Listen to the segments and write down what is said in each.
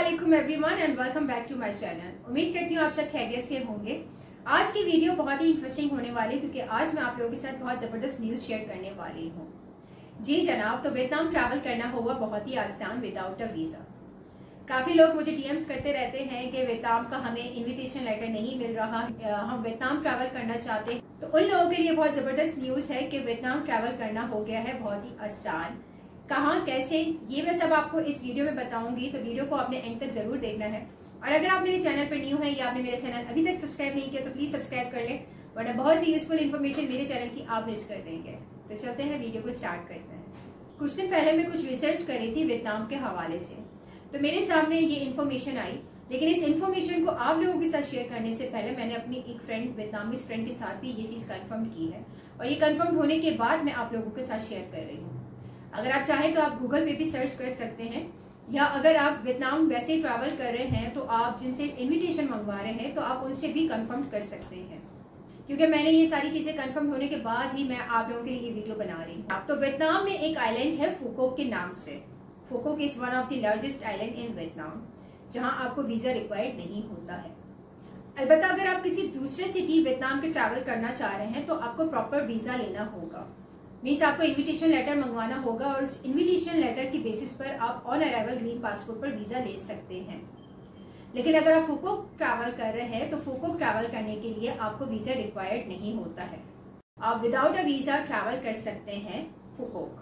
अस्सलामुअलैकुम everyone and welcome back to my channel. उम्मीद करती हूँ आप सब खैरियत से होंगे। आज की वीडियो बहुत ही इंटरेस्टिंग होने वाली है क्योंकि आज मैं आप लोगों के साथ बहुत जबरदस्त न्यूज शेयर करने वाली हूँ। जी जनाब, तो वियतनाम ट्रैवल करना हुआ बहुत ही आसान विदाउट अ वीजा। काफी लोग मुझे डीएम्स करते रहते हैं कि वियतनाम का हमें इन्विटेशन लेटर नहीं मिल रहा, हम वियतनाम ट्रैवल करना चाहते हैं। तो उन लोगों के लिए बहुत जबरदस्त न्यूज है कि वियतनाम ट्रैवल करना हो गया है बहुत ही आसान। कहाँ, कैसे, ये मैं सब आपको इस वीडियो में बताऊंगी, तो वीडियो को आपने एंड तक जरूर देखना है। और अगर आप मेरे चैनल पर न्यू हैं या आपने मेरे चैनल अभी तक सब्सक्राइब नहीं किया तो प्लीज सब्सक्राइब कर लें, वरना बहुत सी यूजफुल इन्फॉर्मेशन मेरे चैनल की आप मिस कर देंगे। तो चलते हैं, वीडियो को स्टार्ट करते हैं। कुछ दिन पहले मैं कुछ रिसर्च कर रही थी वियतनाम के हवाले से, तो मेरे सामने ये इन्फॉर्मेशन आई। लेकिन इस इन्फॉर्मेशन को आप लोगों के साथ शेयर करने से पहले मैंने अपनी एक फ्रेंड, वियतनामीज फ्रेंड के साथ भी ये चीज कंफर्म की है, और ये कंफर्म होने के बाद मैं आप लोगों के साथ शेयर कर रही हूँ। अगर आप चाहें तो आप गूगल पे भी सर्च कर सकते हैं, या अगर आप वियतनाम वैसे ही ट्रैवल कर रहे हैं तो आप जिनसे इनविटेशन मंगवा रहे हैं तो आप उनसे भी कंफर्म कर सकते हैं, क्योंकि मैंने ये सारी चीजें कंफर्म होने के बाद ही मैं आप लोगों के लिए ये वीडियो बना रही हूँ। तो वियतनाम में एक आइलैंड है फुकोक के नाम से। Phu Quoc is one of the largest island in Vietnam, जहां आपको वीजा रिक्वायर्ड नहीं होता है। अलबत्ता अगर आप किसी दूसरे सिटी वियतनाम के ट्रैवल करना चाह रहे हैं तो आपको प्रॉपर वीजा लेना होगा। मीन्स आपको इनविटेशन लेटर मंगवाना होगा और उस इनविटेशन लेटर की बेसिस पर आप ऑन अराइवल ग्रीन पासपोर्ट पर वीजा ले सकते हैं। लेकिन अगर आप फुकोक ट्रैवल कर रहे हैं तो फुकोक ट्रैवल करने के लिए आपको वीजा रिक्वायर्ड नहीं होता है। आप विदाउट अ वीजा ट्रैवल कर सकते हैं फुकोक,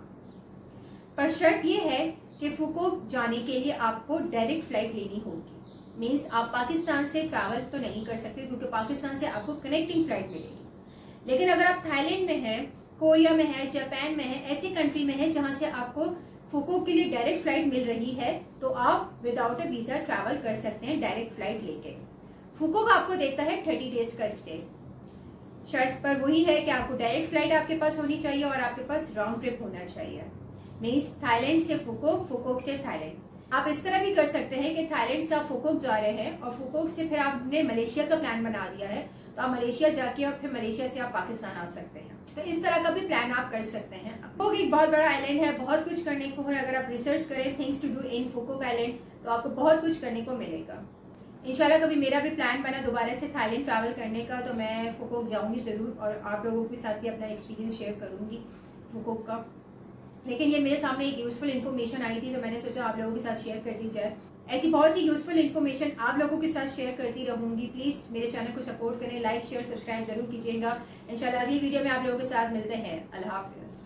पर शर्त यह है कि फुकोक जाने के लिए आपको डायरेक्ट फ्लाइट लेनी होगी। मीन्स आप पाकिस्तान से ट्रैवल तो नहीं कर सकते क्योंकि पाकिस्तान से आपको कनेक्टिंग फ्लाइट मिलेगी। लेकिन अगर आप थाईलैंड में हैं, कोरिया में है, जापान में है, ऐसी कंट्री में है जहां से आपको फुकोक के लिए डायरेक्ट फ्लाइट मिल रही है, तो आप विदाउट अ वीजा ट्रैवल कर सकते हैं डायरेक्ट फ्लाइट लेके। फुकोक आपको देता है 30 डेज का स्टे। शर्त पर वही है कि आपको डायरेक्ट फ्लाइट आपके पास होनी चाहिए और आपके पास राउंड ट्रिप होना चाहिए। मीन्स थाईलैंड से फुकोक, फुकोक से थाईलैंड। आप इस तरह भी कर सकते हैं कि थाईलैंड से आप फुकोक जा रहे हैं और फुकोक से फिर आपने मलेशिया का प्लान बना दिया है, तो आप मलेशिया जाके और फिर मलेशिया से आप पाकिस्तान आ सकते हैं। तो इस तरह का भी प्लान आप कर सकते हैं। फुकोक एक बहुत बड़ा आइलैंड है, बहुत कुछ करने को है। अगर आप रिसर्च करें things to do in Phu Quoc island तो आपको बहुत कुछ करने को मिलेगा। इंशाल्लाह कभी मेरा भी प्लान बना दोबारा से थाईलैंड ट्रैवल करने का तो मैं फुकोक जाऊंगी जरूर, और आप लोगों के साथ भी अपना एक्सपीरियंस शेयर करूंगी फुकोक का। लेकिन ये मेरे सामने एक यूजफुल इन्फॉर्मेशन आई थी तो मैंने सोचा आप लोगों के साथ शेयर कर दी जाए। ऐसी बहुत सी यूजफुल इन्फॉर्मेशन आप लोगों के साथ शेयर करती रहूंगी। प्लीज मेरे चैनल को सपोर्ट करें, लाइक शेयर सब्सक्राइब जरूर कीजिएगा। इंशाल्लाह अगली वीडियो में आप लोगों के साथ मिलते हैं। अल्लाह हाफिज।